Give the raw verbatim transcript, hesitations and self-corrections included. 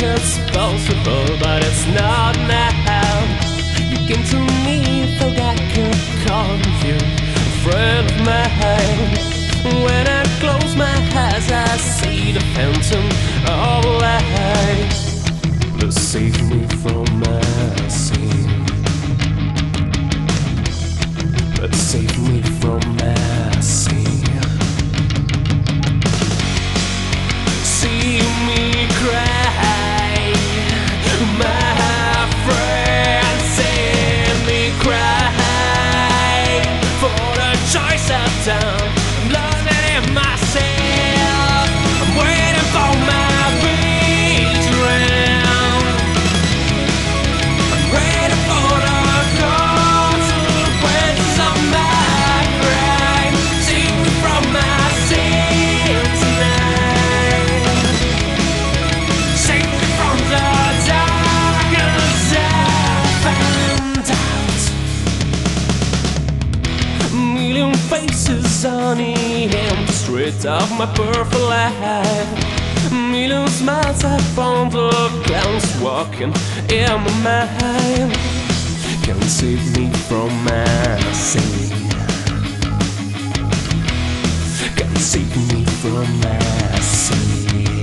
it's possible, but it's not now. You came to me, thought I could call you a friend of mine. When I close my eyes, I see the phantom of light. Please save me from my sin. Please save me from my sin. See me cry, my friend, see me cry for the choice I've done. I'm losing in myself. I'm waiting for my betrayal. I'm waiting for the consequences of my crime. Save me from my sin tonight. Save me from the darkness I found out. A million faces on the empty street of my perfect life. A million smiles I found the clowns walking in my mind. Can't save me from my sin. Can't save me from my sin.